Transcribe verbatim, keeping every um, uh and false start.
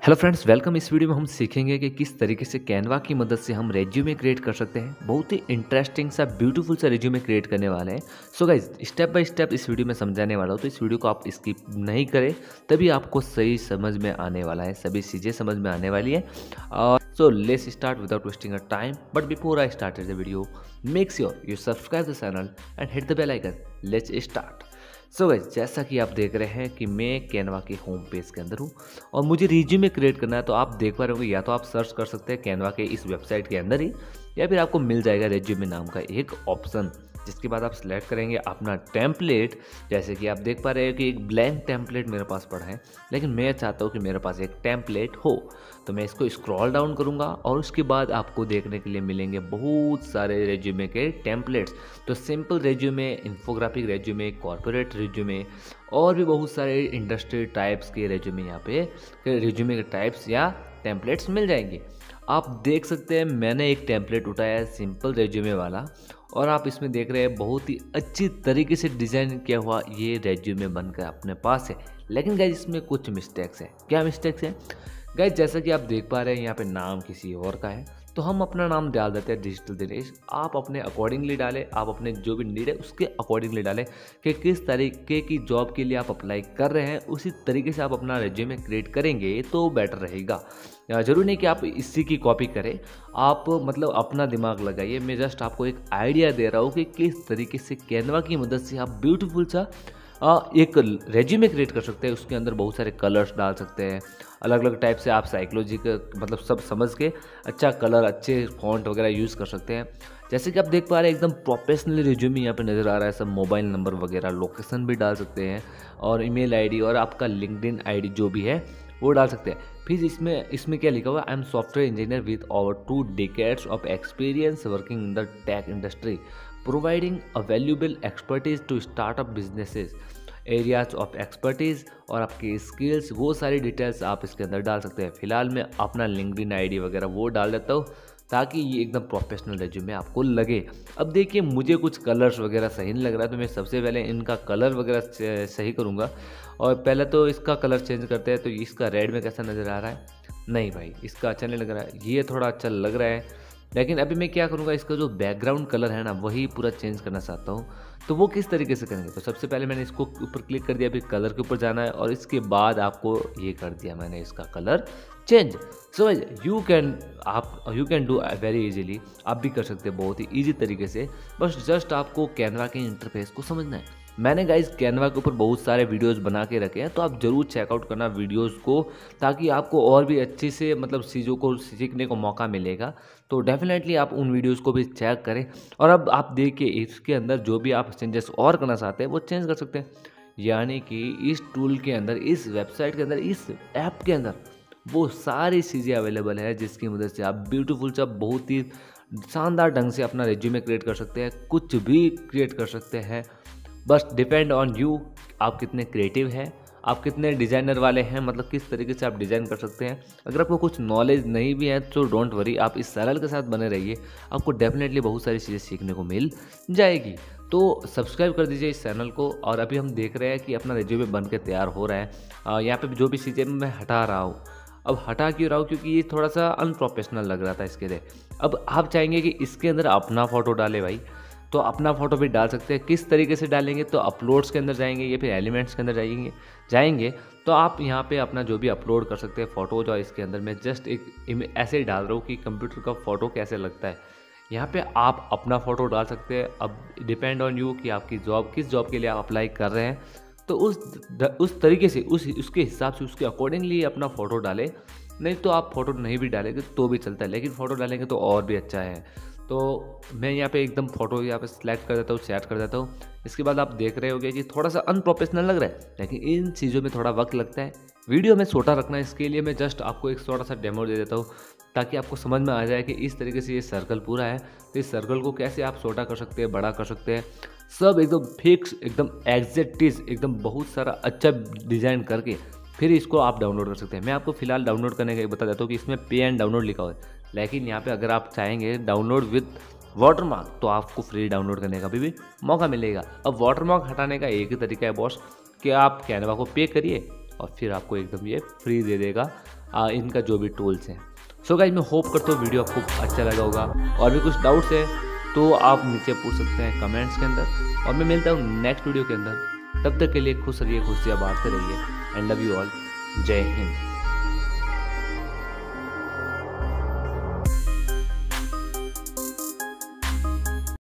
Hello friends, welcome. इस video में हम सीखेंगे कि किस तरीके से कैनवा की मदद से हम रेज्यूमे क्रिएट कर सकते हैं। बहुत ही इंटरेस्टिंग सा ब्यूटीफुल सा रेज्यूमे क्रिएट करने वाले हैं। So guys, step by step इस वीडियो में समझाने वाला हूँ, तो इस वीडियो को आप स्किप नहीं करें, तभी आपको सही समझ में आने वाला है, सभी चीज़ें समझ में आने वाली है। और so let's start without wasting a time. But before I start the video, make sure you subscribe the channel and hit the bell icon. Let's start. So guys, जैसा कि आप देख रहे हैं कि मैं कैनवा के होम पेज के अंदर हूँ और मुझे रिज्यूमे क्रिएट करना है। तो आप देख पा रहे होंगे, या तो आप सर्च कर सकते हैं कैनवा के इस वेबसाइट के अंदर ही, या फिर आपको मिल जाएगा रिज्यूमे नाम का एक ऑप्शन, जिसके बाद आप सिलेक्ट करेंगे अपना टेम्पलेट। जैसे कि आप देख पा रहे हैं कि एक ब्लैंक टेम्पलेट मेरे पास पड़ा है, लेकिन मैं चाहता हूँ कि मेरे पास एक टेम्पलेट हो। तो मैं इसको स्क्रॉल डाउन करूँगा और उसके बाद आपको देखने के लिए मिलेंगे बहुत सारे रेज्यूमे के टेम्पलेट्स। तो simple resume, infographic resume, corporate resume और भी बहुत सारे इंडस्ट्री टाइप्स के रेज्यूमे यहाँ पे रेज्यूमे के टाइप्स या टेम्पलेट्स मिल जाएंगे। आप देख सकते हैं मैंने एक टेम्पलेट उठाया है सिंपल रेज्यूमे वाला, और आप इसमें देख रहे हैं बहुत ही अच्छी तरीके से डिज़ाइन किया हुआ ये रेज्यूमे बनकर अपने पास है। लेकिन गाइस, इसमें कुछ मिस्टेक्स हैं। क्या मिस्टेक्स हैं गाइस? जैसा कि आप देख पा रहे हैं यहाँ पे नाम किसी और का है, तो हम अपना नाम डाल देते हैं डिजिटल दिनेश। आप अपने अकॉर्डिंगली डालें, आप अपने जो भी नीड है उसके अकॉर्डिंगली डालें कि किस तरीके की जॉब के लिए आप अप्लाई कर रहे हैं, उसी तरीके से आप अपना रेज्यूमे क्रिएट करेंगे तो बेटर रहेगा। ज़रूरी नहीं कि आप इसी की कॉपी करें, आप मतलब अपना दिमाग लगाइए। मैं जस्ट आपको एक आइडिया दे रहा हूँ कि किस तरीके से कैनवा की मदद से आप ब्यूटीफुल सा एक रेज्यूमे क्रिएट कर सकते हैं। उसके अंदर बहुत सारे कलर्स डाल सकते हैं, अलग अलग टाइप से आप साइकोलॉजी का मतलब सब समझ के अच्छा कलर, अच्छे फॉन्ट वगैरह यूज़ कर सकते हैं। जैसे कि आप देख पा रहे हैं एकदम प्रोफेशनल रेज्यूमे यहाँ पे नज़र आ रहा है। सब मोबाइल नंबर वगैरह, लोकेशन भी डाल सकते हैं, और ईमेल आईडी और आपका लिंक्डइन आईडी जो भी है वो डाल सकते हैं। फिर इसमें इसमें क्या लिखा हुआ है? I am software engineer with over two decades of experience working in the tech industry, providing a valuable expertise to startup businesses, areas of expertise और आपकी स्किल्स, वो सारी डिटेल्स आप इसके अंदर डाल सकते हैं। फिलहाल मैं अपना लिंक्डइन आईडी वगैरह वो डाल देता हूँ, ताकि ये एकदम प्रोफेशनल रेज्यूमे आपको लगे। अब देखिए, मुझे कुछ कलर्स वगैरह सही नहीं लग रहा है, तो मैं सबसे पहले इनका कलर वगैरह सही करूँगा। और पहले तो इसका कलर चेंज करते हैं। तो इसका रेड में कैसा नज़र आ रहा है? नहीं भाई, इसका अच्छा नहीं लग रहा है। ये थोड़ा अच्छा लग रहा है, लेकिन अभी मैं क्या करूँगा, इसका जो बैकग्राउंड कलर है ना, वही पूरा चेंज करना चाहता हूँ। तो वो किस तरीके से करेंगे? तो सबसे पहले मैंने इसको ऊपर क्लिक कर दिया, फिर कलर के ऊपर जाना है, और इसके बाद आपको ये कर दिया मैंने इसका colour change. So you can आप you can do very easily, आप भी कर सकते हैं बहुत ही ईजी तरीके से। बस जस्ट आपको कैनवा के इंटरफेस को समझना है। मैंने गाइस कैनवा के ऊपर बहुत सारे वीडियोस बना के रखे हैं, तो आप ज़रूर चेकआउट करना वीडियोस को, ताकि आपको और भी अच्छे से मतलब चीज़ों को सीखने को मौका मिलेगा। तो डेफिनेटली आप उन वीडियोस को भी चेक करें। और अब आप देखिए, इसके अंदर जो भी आप चेंजेस और करना चाहते हैं वो चेंज कर सकते हैं। यानी कि इस टूल के अंदर, इस वेबसाइट के अंदर, इस ऐप के अंदर वो सारी चीज़ें अवेलेबल है, जिसकी मदद से आप ब्यूटीफुल सा बहुत ही शानदार ढंग से अपना रेज्यूमे क्रिएट कर सकते हैं, कुछ भी क्रिएट कर सकते हैं। बस डिपेंड ऑन यू, आप कितने क्रिएटिव हैं, आप कितने डिज़ाइनर वाले हैं, मतलब किस तरीके से आप डिज़ाइन कर सकते हैं। अगर आपको कुछ नॉलेज नहीं भी है तो डोंट वरी, आप इस सरल के साथ बने रहिए, आपको डेफिनेटली बहुत सारी चीज़ें सीखने को मिल जाएगी। तो सब्सक्राइब कर दीजिए इस चैनल को। और अभी हम देख रहे हैं कि अपना रेज्यूमे बन के तैयार हो रहा है। यहाँ पे जो भी चीज़ें मैं हटा रहा हूँ, अब हटा क्यों रहा हूँ? क्योंकि ये थोड़ा सा अनप्रोफेशनल लग रहा था इसके लिए। अब आप चाहेंगे कि इसके अंदर अपना फ़ोटो डाले भाई, तो अपना फ़ोटो भी डाल सकते हैं। किस तरीके से डालेंगे? तो अपलोड्स के अंदर जाएंगे या फिर एलिमेंट्स के अंदर जाएंगे जाएंगे तो आप यहाँ पे अपना जो भी अपलोड कर सकते हैं फ़ोटोज। और इसके अंदर मैं जस्ट एक ऐसे ही डाल रहा हूँ कि कंप्यूटर का फ़ोटो कैसे लगता है। यहाँ पे आप अपना फ़ोटो डाल सकते हैं। अब डिपेंड ऑन यू कि आपकी जॉब किस जॉब के लिए आप अप्लाई कर रहे हैं, तो उस उस तरीके से, उस उसके हिसाब से, उसके अकॉर्डिंगली अपना फ़ोटो डालें। नहीं तो आप फ़ोटो नहीं भी डालेंगे तो भी चलता है, लेकिन फ़ोटो डालेंगे तो और भी अच्छा है। तो मैं यहाँ पे एकदम फ़ोटो यहाँ पे सिलेक्ट कर देता हूँ, सेट कर देता हूँ। इसके बाद आप देख रहे होंगे कि थोड़ा सा अनप्रोफेशनल लग रहा है, लेकिन इन चीज़ों में थोड़ा वक्त लगता है। वीडियो में छोटा रखना है, इसके लिए मैं जस्ट आपको एक छोटा सा डेमो दे देता हूँ, ताकि आपको समझ में आ जाए कि इस तरीके से ये सर्कल पूरा है, तो इस सर्कल को कैसे आप छोटा कर सकते हैं, बड़ा कर सकते हैं। सब एकदम फिक्स, एकदम एग्जैक्टिव, एकदम बहुत सारा अच्छा डिज़ाइन करके फिर इसको आप डाउनलोड कर सकते हैं। मैं आपको फिलहाल डाउनलोड करने का बता देता हूँ कि इसमें पे एंड डाउनलोड लिखा हुआ है, लेकिन यहाँ पे अगर आप चाहेंगे डाउनलोड विद वाटरमार्क तो आपको फ्री डाउनलोड करने का भी, भी मौका मिलेगा। अब वाटरमार्क हटाने का एक ही तरीका है बॉस, कि आप कैनवा को पे करिए और फिर आपको एकदम ये फ्री दे देगा आ, इनका जो भी टूल्स हैं। सो गाइज मैं होप करता हूँ वीडियो आपको अच्छा लगा होगा, और भी कुछ डाउट्स है तो आप नीचे पूछ सकते हैं कमेंट्स के अंदर, और मैं मिलता हूँ नेक्स्ट वीडियो के अंदर। तब तक के लिए खुश रहिए, खुशियाँ बांटते रहिए, एंड लव यू ऑल। जय हिंद।